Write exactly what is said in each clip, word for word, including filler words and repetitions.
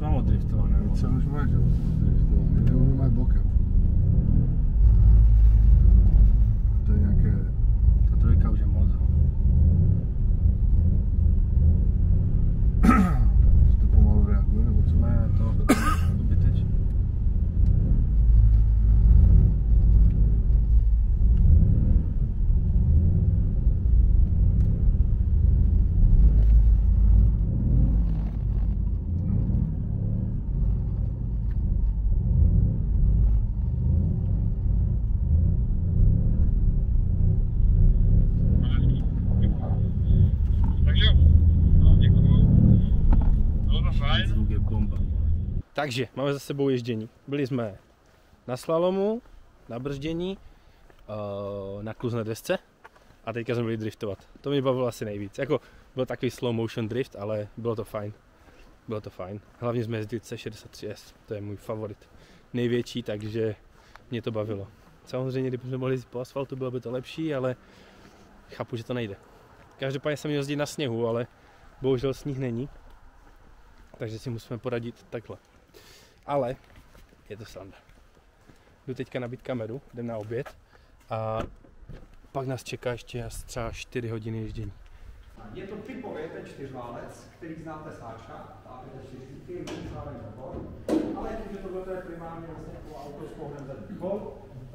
co mám odriftované. Co už máš odriftované, nebo máš bokem. To je nějaké... Ta trojka už je moc. To pomalu reaguje, nebo co? Ne, to zbytečně. Takže máme za sebou ježdění. Byli jsme na slalomu, na brždění, na kluzné desce a teďka jsme byli driftovat. To mě bavilo asi nejvíc. Jako, byl takový slow motion drift, ale bylo to fajn. Bylo to fajn. Hlavně jsme jezdili C šedesát tři S, to je můj favorit. Největší, takže mě to bavilo. Samozřejmě, kdybychom mohli jít po asfaltu, bylo by to lepší, ale chápu, že to nejde. Každopádně jsem měl jezdit na sněhu, ale bohužel sníh není. Takže si musíme poradit takhle. Ale je to sranda. Jdu teďka nabít kameru, jdem na oběd a pak nás čeká ještě asi třeba čtyři hodiny ježdění. Je to typově ten čtyřválec, který znáte z Ačka, ale tím, že tohle je primárně vlastně jako auto s pohledem zadní kol,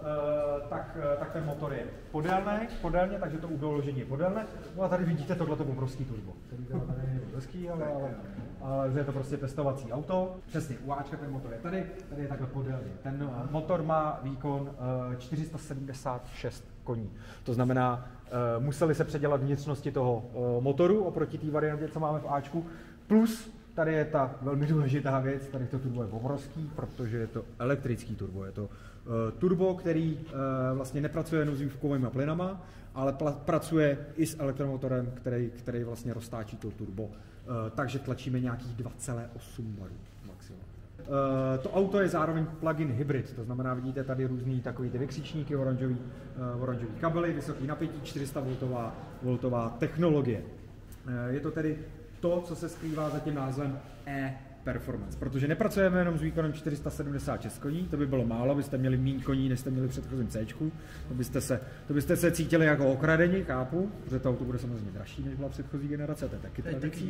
tak, tak ten motor je podélný, podélně, takže to udoložení je podélné. No a tady vidíte tohleto obrovský turbo, který tady je hezký, ale, ale, ale je to prostě testovací auto. Přesně, u Ačka ten motor je tady, tady je takhle podélně. Ten motor má výkon čtyři sta sedmdesát šest koní. To znamená, uh, museli se předělat vnitřnosti toho uh, motoru oproti té variantě, co máme v Ačku. Plus tady je ta velmi důležitá věc, tady to turbo je obrovský, protože je to elektrický turbo. Je to uh, turbo, který uh, vlastně nepracuje jenom s výfukovými plynama, ale pracuje i s elektromotorem, který, který vlastně roztáčí to turbo. Uh, takže tlačíme nějakých dva celá osm barů maximum. Uh, to auto je zároveň plug-in hybrid, to znamená, vidíte tady různý takový ty vykřičníky, oranžový, uh, oranžový kabely, vysoký napětí, čtyři sta voltová technologie. Uh, je to tedy to, co se skrývá za tím názvem E-Performance, protože nepracujeme jenom s výkonem čtyři sta sedmdesát šest koní, to by bylo málo, byste měli méně koní, než jste měli v předchozím Cčku, to byste se, to byste se cítili jako okradeni, chápu, protože to auto bude samozřejmě dražší, než byla předchozí generace, to je taky tradicí,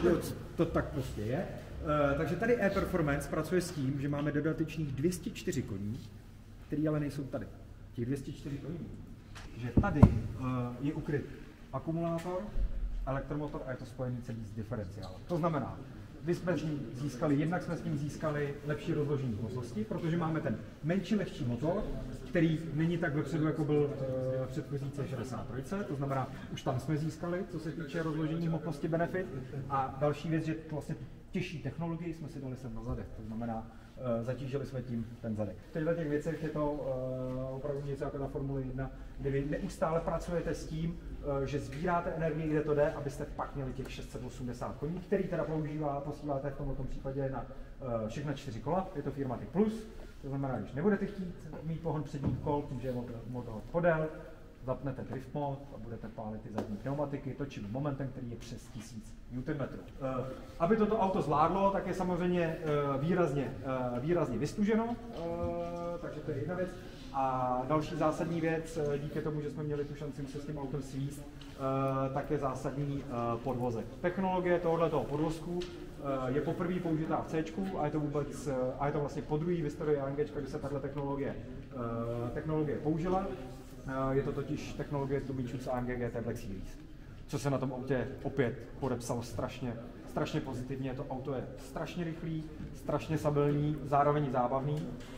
to tak prostě je. Uh, takže tady E-Performance pracuje s tím, že máme dodatečných dvě stě čtyři koní, které ale nejsou tady. Těch dvě stě čtyři koní, že tady uh, je ukryt akumulátor, elektromotor a je to spojený celý s diferenciálem. To znamená, my jsme s ním získali, jednak jsme s ním získali lepší rozložení hmotnosti, protože máme ten menší, lehčí motor, který není tak vepředu, jako byl v předchozí C šedesát tři, to znamená, už tam jsme získali, co se týče rozložení hmotnosti benefit. A další věc, že vlastně těžší technologii jsme si dali sem na zadek, to znamená, uh, zatížili jsme tím ten zadek. V těchto těch věcech je to uh, opravdu něco jako na Formule jedna, kde vy neustále pracujete s tím, uh, že sbíráte energii, kde to jde, abyste pak měli těch šest set osmdesát koní, který teda používá, posíláte v tomto případě na uh, všechna čtyři kola, je to Firmatic Plus, to znamená, když nebudete chtít mít pohon předních kol, tím, že je motor podél, zapnete drift mod a budete pálit ty zadní pneumatiky točivým momentem, který je přes tisíc newtonmetrů. Uh, aby toto auto zvládlo, tak je samozřejmě uh, výrazně, uh, výrazně vystuženo, uh, takže to je jedna věc. A další zásadní věc, díky tomu, že jsme měli tu šanci se s tím autem svízt, uh, tak je zásadní uh, podvozek. Technologie tohoto podvozku uh, je poprvé použitá v Cčku a je to vůbec, uh, a je to vlastně podruhý v historii AMGčka, kdy se tato technologie, uh, technologie použila. Je to totiž technologie tlumíčů z A M G G T Black Series, co se na tom autě opět podepsalo strašně, strašně pozitivně. To auto je strašně rychlý, strašně stabilní, zároveň zábavný.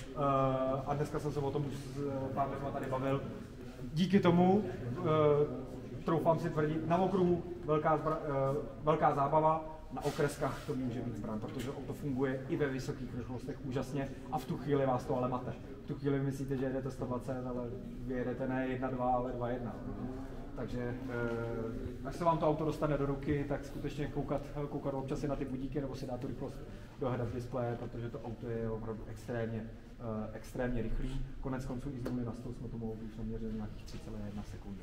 A dneska jsem se o tom už s pár lidma tady bavil. Díky tomu, troufám si tvrdit, na okruhu velká, zbra, velká zábava, na okreskách to může být zbraň, protože auto funguje i ve vysokých rychlostech úžasně a v tu chvíli vás to ale mate. V tu chvíli myslíte, že jedete sto dvacet, ale vy jedete ne jedna dva, ale dva jedna. Takže až se vám to auto dostane do ruky, tak skutečně koukat, koukat občas si na ty budíky nebo si dát tu rychlost do head-up displeje, protože to auto je opravdu extrémně, extrémně rychlý. Konec konců i z nuly na sto jsme tomu autu už naměřili nějakých tři celé jedna sekundy.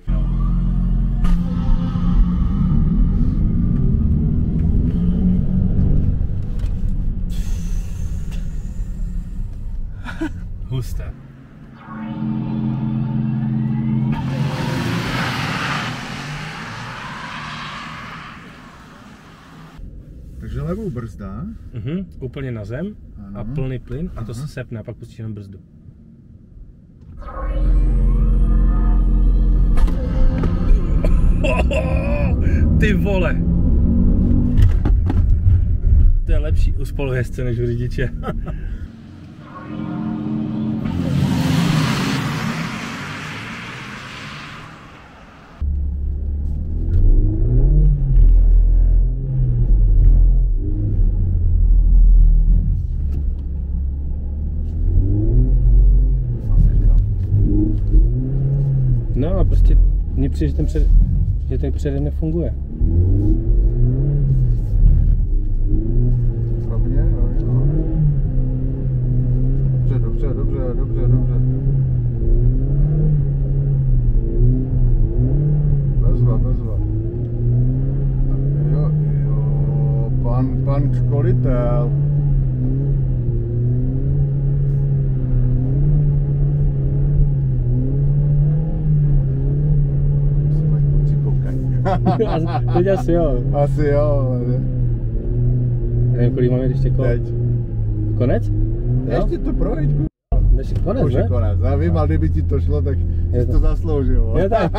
husté. Takže levou brzda. Mhm, úplně na zem Ano. a plný plyn a to Aha. se sepne a pak pustíš jenom brzdu. Ty vole! To je lepší u spolujezdce než u řidiče. No a prostě mně přijde, že ten, před, že ten předem nefunguje. Rovně, jo, jo. Dobře, dobře, dobře, dobře, dobře. Bezva, bezva. Jo, jo, pan, pan školitel. Teď asi jo. Asi jo, ne? Nevím, kolik máme ještě kol. Teď. Konec? Ještě to projď, Než konec, už je ne? konec. Já vím, ale kdyby ti to šlo, tak jsi to zasloužil. Je tak.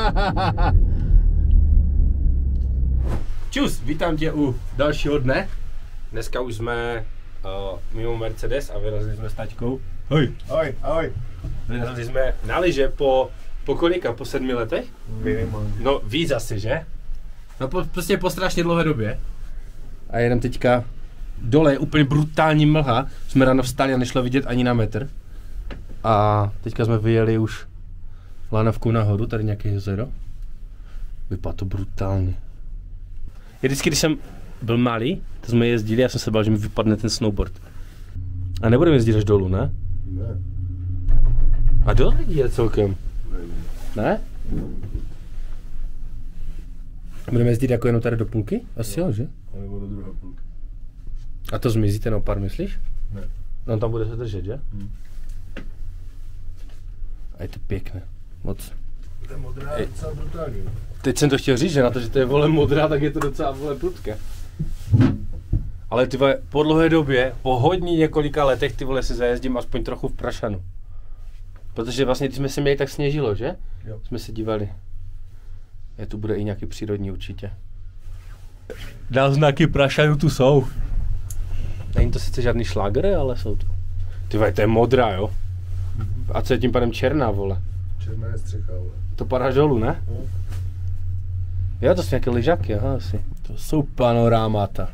Čus, vítám tě u dalšího dne. Dneska už jsme uh, mimo Mercedes a vyrazili jsme s taťkou. Hej. Ahoj, ahoj. Vyrazili jsme na lyže po, po kolika? Po sedmi letech? Minimálně. No víc asi, že? No po, prostě po strašně dlouhé době. A jedem teďka dole, je úplně brutální mlha. Jsme ráno vstali a nešlo vidět ani na metr. A teďka jsme vyjeli už lanovkou nahoru, tady nějaké jezero. Vypadá to brutálně. Já vždycky, když jsem byl malý, to jsme jezdili, já jsem se bál, že mi vypadne ten snowboard. A nebudeme jezdit až dolů, ne? Ne. A do lidí je celkem. Ne? Budeme jezdit jako jenom tady do půlky? Asi jo, že? A nebo do druhé půlky. A to zmizí ten opar, myslíš? Ne. No tam bude se držet, že? Hmm. A je to pěkné. Moc. To je modrá, je docela brutální. Teď jsem to chtěl říct, že na to, že to je vole modrá, tak je to docela vole prudké. Ale ty vole, po dlouhé době, po hodně několika letech ty vole si zajezdím aspoň trochu v Prašanu. Protože vlastně, když jsme se měli, tak sněžilo, že? Jo. Jsme se dívali. Je tu bude i nějaký přírodní určitě. Dál znaky Prašanu tu jsou. Není to sice žádný šláger, ale jsou tu. Ty vole, to je modrá, jo? A co je tím pádem černá, vole? Černá je střecha, ale. To padáš dolů, ne? No. Jo, to jsou nějaké lyžaky, aha, asi. To jsou panorámata.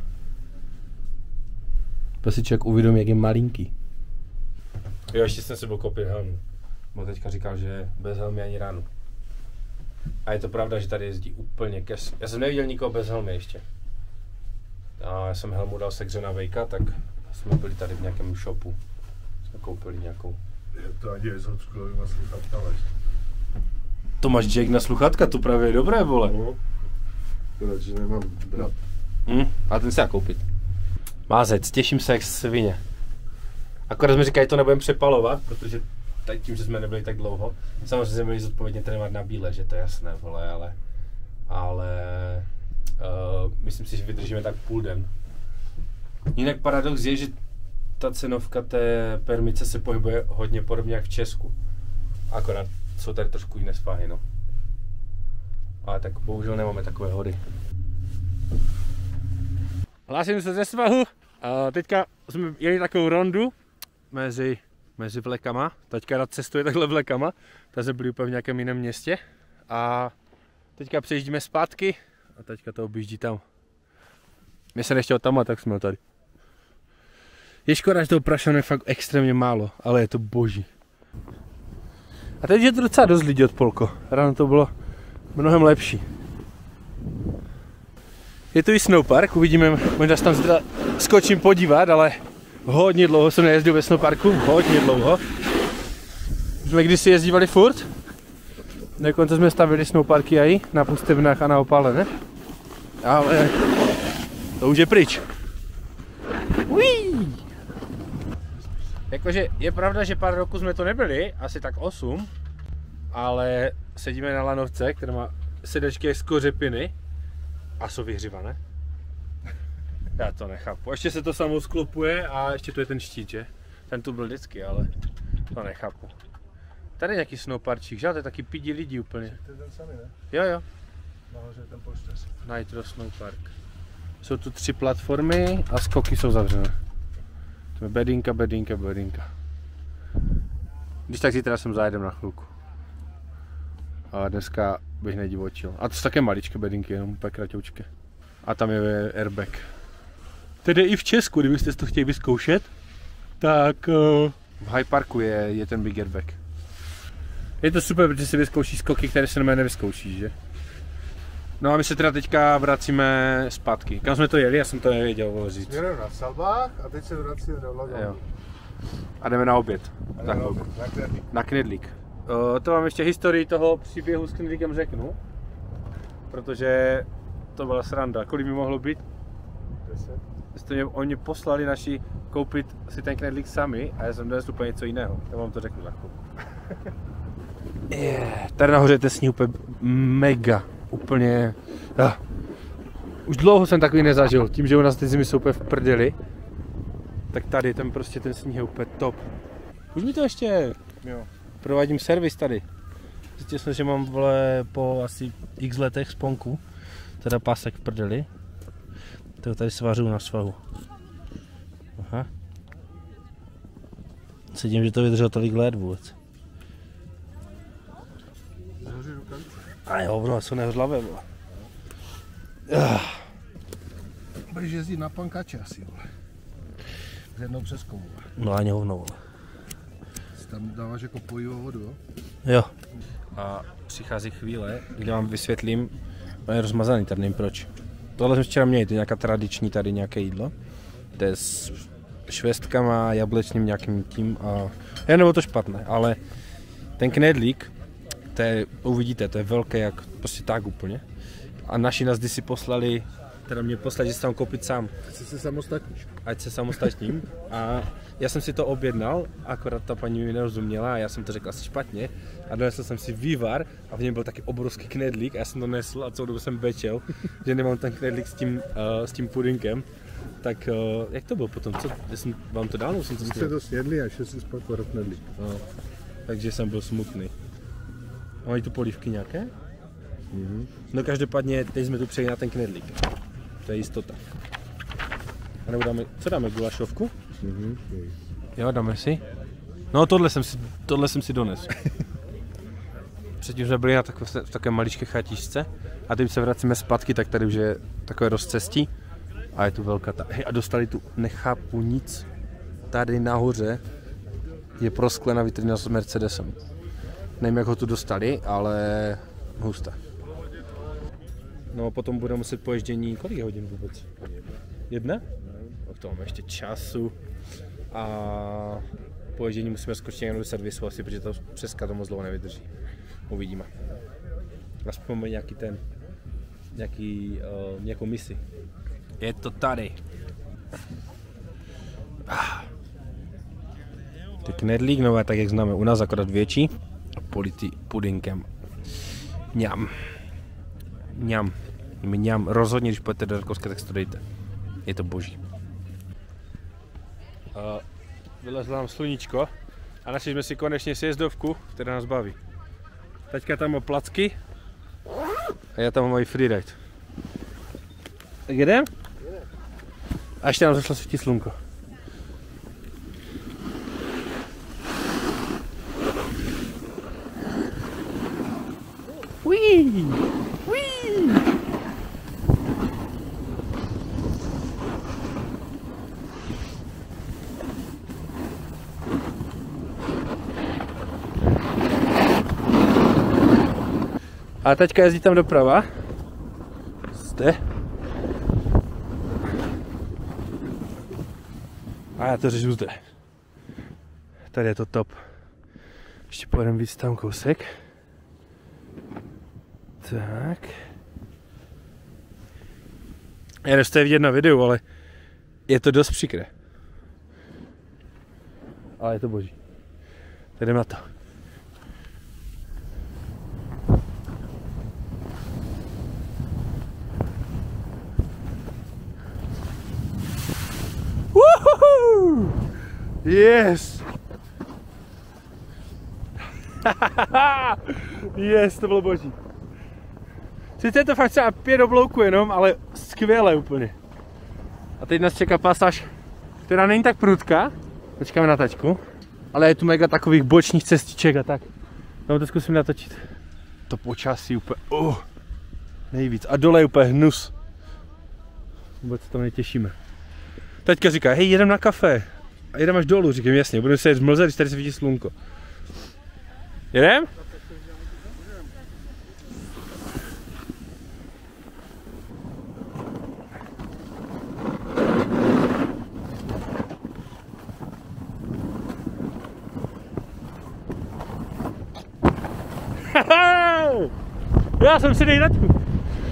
To si člověk uvědomí, jak je malinký. Jo, ještě jsem si byl koupit helmu. Bo teďka říkal, že bez helmy ani ránu. A je to pravda, že tady jezdí úplně kes. Já jsem neviděl nikoho bez helmy ještě. A já jsem helmu dal sekře na Vejka, tak jsme byli tady v nějakém shopu. Jsme koupili nějakou. Jak to ani je s hodskulovýma sluchatkama. To máš jack na sluchátka, to právě je dobré, vole. No. Takže nemám brat. Hm, a ten se dá koupit. Mázec, těším se jak svině. Akorát jsme říkali, že to nebudeme přepalovat, protože tady tím, že jsme nebyli tak dlouho. Samozřejmě jsme byli zodpovědně trénovat na bíle, že to je jasné, vole, ale... Ale... Uh, myslím si, že vydržíme tak půl den. Jinak paradox je, že ta cenovka té permice se pohybuje hodně podobně jak v Česku. Akorát jsou tady trošku jiné svahy, no. Ale tak bohužel nemáme takové hody. Hlásím se ze svahu. A teďka jsme jeli takovou rondu mezi, mezi vlekama. Taťka rád cestuje takhle vlekama. Ta jsme byli úplně v nějakém jiném městě. A teďka přejíždíme zpátky a teďka to objíždí tam. Mě se nechtěl tam a tak jsme tady. Je škoda, že toho Prašanu je fakt extrémně málo, ale je to boží. A teď je to docela dost lidí od Polko. Ráno to bylo mnohem lepší. Je tu i snowpark, uvidíme, možná se tam zda skočím podívat, ale hodně dlouho jsem nejezdil ve snowparku, hodně dlouho. Jsme kdysi jezdívali furt. Dokonce jsme stavili snowparky i na Pustevnách a na Opale, ne? Ale to už je pryč. Uí! Jakože je pravda, že pár roků jsme to nebyli, asi tak osm, ale sedíme na lanovce, která má sedačky z kořepiny a jsou vyhřívané. Já to nechápu. Ještě se to samo sklopuje a ještě tu je ten štít, že? Ten tu byl vždycky, ale to nechápu. Tady je nějaký snowparčík, že? To je taky pidi lidi úplně. To je ten samý, ne? Jo, jo. Nahoře je ten polštář. Nitro Snowpark. Jsou tu tři platformy a skoky jsou zavřené. To je bedinka, bedinka, bedinka. Když tak zítra sem zajedem na chvilku. A dneska bych nedivočil. A to jsou také maličké bedinky, jenom úplně kratoučké. A tam je airbag. Tedy i v Česku, kdybyste to chtěli vyzkoušet, tak uh, v Hyde Parku je, je ten big airbag. Je to super, protože si vyzkoušíš skoky, které se na nevyzkoušíš, že? No a my se teda teďka vracíme zpátky. Kam jsme to jeli? Já jsem to nevěděl, vole, říct. Směrem na Salbách a teď se vracíme do Lagonu. A jdeme na oběd. A Za na chvilku. oběd, na Knedlík. Na Knedlík. Uh, to vám ještě historii toho příběhu s Knedlíkem řeknu. Protože to byla sranda. Kolik mi mohlo být? Deset. Jste mě, oni poslali naši koupit si ten Knedlík sami a já jsem donesl úplně něco jiného. Já vám to řeknu za chvilku. Yeah, tady nahoře je ten sníh úplně mega. Úplně... Ah. Už dlouho jsem takový nezažil. Tím, že u nás ty zimy jsou úplně v prdeli, tak tady ten prostě ten sníh je úplně top. Už mi to ještě... Jo. Provádím servis tady. Zjistil jsem, že mám, vole, po asi x letech sponku, teda pásek v prdeli. To tady svařu na svahu. Aha. Cítím, že to vydrželo tolik let vůbec. Nahoře rukavice. A jo, bro, jsou nehodlavé, vole. Budeš jezdit na pankače asi, vole. S jednou přeskou. No ani hovno, vole. Tam dáváš jako pojivou vodu, jo? Jo. A přichází chvíle, kdy vám vysvětlím, on je rozmazaný, tady nevím proč. Tohle jsme včera měli, to je nějaká tradiční tady nějaké jídlo. To je s švestkama, jablečným nějakým tím a... Já nebylo to špatné, ale ten knedlík, to je, uvidíte, to je velké jak prostě tak úplně. A naši nás kdysi poslali, teda mě poslali, že se tam koupit sám. Jsi se samostatní. Ať se samostatním. A já jsem si to objednal, akorát ta paní mi nerozuměla a já jsem to řekl asi špatně. A donesl jsem si vývar a v něm byl taky obrovský knedlík a já jsem to nesl a celou dobu jsem bečel, že nemám ten knedlík s tím, uh, s tím pudinkem. Tak uh, jak to bylo potom? Co? Já jsem vám to dal? Jsem to Vy jste to snědli a šel si spát po knedlík. no. Takže jsem byl smutný. A mají tu polívky nějaké? Mhm. No každopádně teď jsme tu přejeli na ten knedlík. To je jistota. A nebo dáme, co dáme, gulašovku? Mhm. Jo, dáme si. No tohle jsem si, tohle jsem si donesl. Předtím jsme byli na takové, v takové maličké chatičce a teď se vracíme zpátky, tak tady už je takové rozcestí a je tu velká ta... Hej, a dostali tu, nechápu nic, tady nahoře je prosklená vitrina s Mercedesem. Nevím, jak ho tu dostali, ale hustá. No a potom budeme muset poježdění, kolik je hodin vůbec? Jedna? No, k tomu máme ještě času a poježdění musíme skočit někdo do servisu asi, protože to přeska to moc dlouho nevydrží. Uvidíme. Aspoň máme nějaký ten, nějaký, uh, nějakou misi. Je to tady. Ah. Ty knedlík nové, tak jak známe u nás, akorát větší. Politý pudinkem. Mňam. Mňam. Mňam. Rozhodně, když půjdete do Rakovska, tak si to dejte. Je to boží. Uh, vylezlo nám sluníčko a našli jsme si konečně sjezdovku, která nás baví. Teďka tam mám placky a já tam mám i freeride. Tak jedem? A ještě nám zašlo svítit slunko. Uí, uí. A teďka jezdí tam doprava. Zde. A já to řežu zde. Tady je to top. Ještě pojedeme víc tam kousek. Tak. Já nevím, vidět na videu, ale je to dost příkré. ale je to boží. Tak jdem na to. Woohoo! Yes! Yes, to bylo boží. Sice je to fakt třeba pět oblouků jenom, ale skvěle úplně. A teď nás čeká pasáž, která není tak prudká. Počkáme na tačku. Ale je tu mega takových bočních cestiček a tak. No to zkusím natočit. To počasí úplně, uh, nejvíc. A dole je úplně hnus. Vůbec se tam netěšíme. Taťka říká, hej, jedem na kafe. A jedem až dolů, říkám, jasně, budeme se jet v mlze, když tady se vidí slunko. Jedem? Já jsem si nejradku.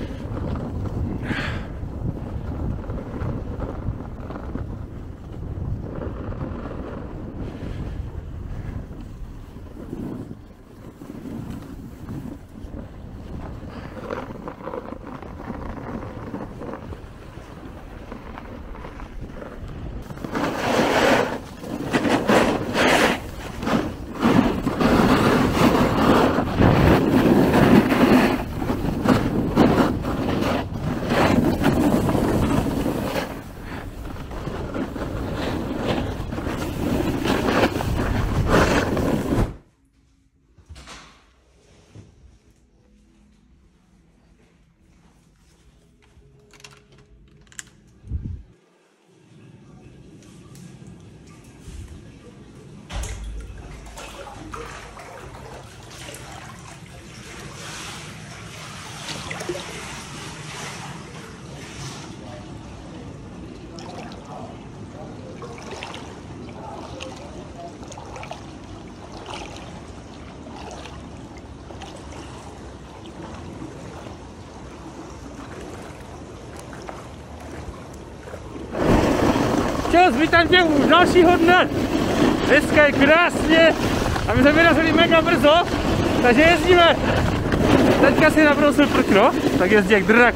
Čus, vítám tě u dalšího dne. Dneska je krásně a my jsme vyrazili mega brzo, takže jezdíme. Teďka si nabrousil prkno, tak jezdí jak drak.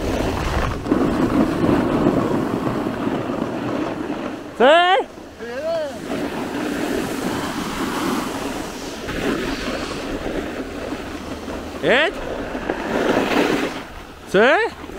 Co je? Jeď? Co je?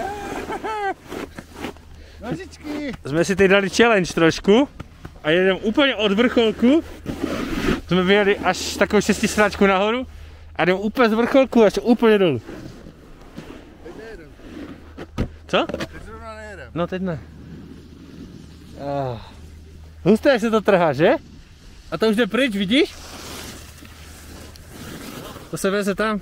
Nožičky! Jsme si teď dali challenge trošku a jedeme úplně od vrcholku. Jsme vyjeli až takovou šestisráčku nahoru a jdeme úplně z vrcholku až úplně dolů. Teď nejedem. Co? Teď zrovna nejedem. No teď ne. Ah. Husté se to trhá, že? A to už jde pryč, vidíš? To se veze tam.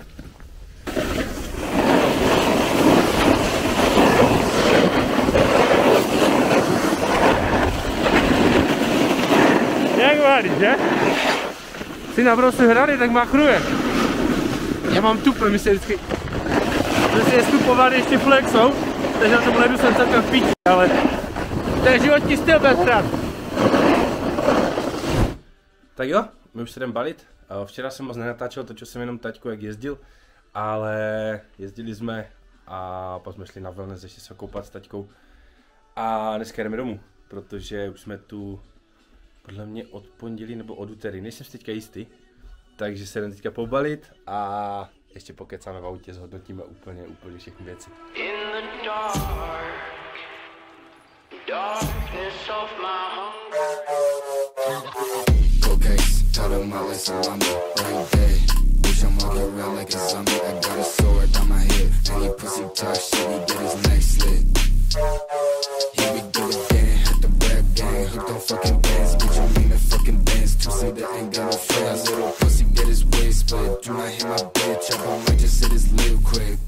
Jak válí, že? Si nabrousili hrady, tak machruje. Já mám tupe, my se vždycky... My si je stupovali ještě flexou, takže na tom ledu jsem celkem v píči, ale... To je životní styl bez hrad. Tak jo, my už se jdem balit. Včera jsem moc nenatáčel, točil jsem jenom taťku, jak jezdil, ale jezdili jsme a pak jsme šli na wellness ještě se koupat s taťkou. A dneska jdeme domů, protože už jsme tu podle mě od pondělí nebo od úterý, nejsem si teďka jistý. Takže se jdem teďka pobalit a ještě pokecáme v autě, zhodnotíme úplně, úplně všechny věci. Ain't got no friends, little pussy get his waist split. Do not hit my bitch up, I might just hit his lip quick.